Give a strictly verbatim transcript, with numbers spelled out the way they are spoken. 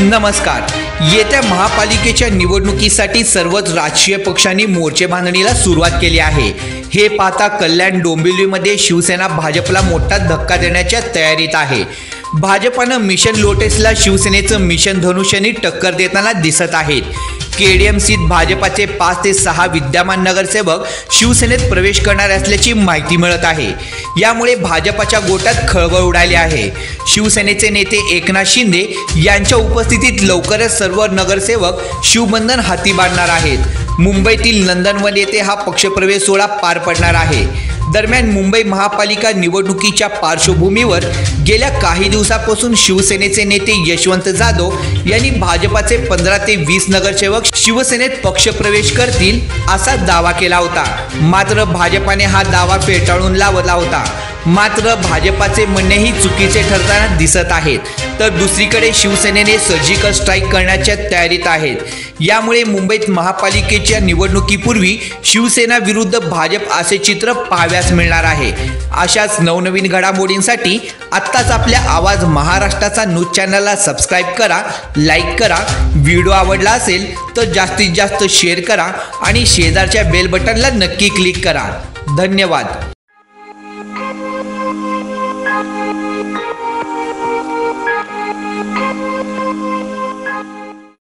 नमस्कार। येत्या महापालिकेच्या निवडणुकीसाठी सर्वच राजकीय पक्षांनी मोर्चे बांधणीला सुरुवात केली आहे। हे पाहता कल्याण डोंबिवलीमध्ये शिवसेना भाजपला मोठा धक्का देण्याच्या तयारीत आहे। भाजपानं मिशन लोटसला शिवसेनेचं मिशन धनुष्यनी टक्कर देताना दिसत आहेत। केडीएमसीत भाजपाचे पाच ते सहा विद्यमान नगरसेवक शिवसेनेत प्रवेश करणार असल्याची माहिती मिळत आहे। यामुळे भाजपाच्या गोटात खळबळ उडाली आहे। शिवसेनेचे नेते एकनाथ शिंदे यांच्या उपस्थितीत लवकरच सर्व नगरसेवक शिवबंधन हाती बांधणार आहेत। मुंबईतील नंदनवन येथे हा पक्षप्रवेश सोहळा पार पडणार आहे। दरम्यान मुंबई महापालिका निवडणुकीच्या पार्श्वभूमीवर गेल्या काही दिवसापासून शिवसेनेचे नेते यशवंत जाधव यांनी भाजपाचे पंधरा ते वीस नगरसेवक शिवसेनेत पक्षप्रवेश करतील असा दावा केला होता। मात्र भाजपाने हा दावा फेटाळून लावला होता। मात्र भाजपाचे म्हणणेही चुकीचे ठरताना दिसत आहेत, तर दुसरीकडे शिवसेनेने सर्जिकल स्ट्राईक करण्याच्या तयारीत आहेत। यामुळे मुंबईत महापालिकेच्या निवडणुकीपूर्वी शिवसेना विरुद्ध भाजप असे चित्र पाहाव्यास मिळणार आहे। अशाच नवनवीन घडामोडींसाठी आत्ताच आपल्या आवाज महाराष्ट्राचा न्यूज चॅनलला सबस्क्राईब करा, लाईक करा। व्हिडिओ आवडला असेल तर जास्तीत जास्त शेअर करा आणि शेजारच्या बेल बटनला नक्की क्लिक करा। धन्यवाद।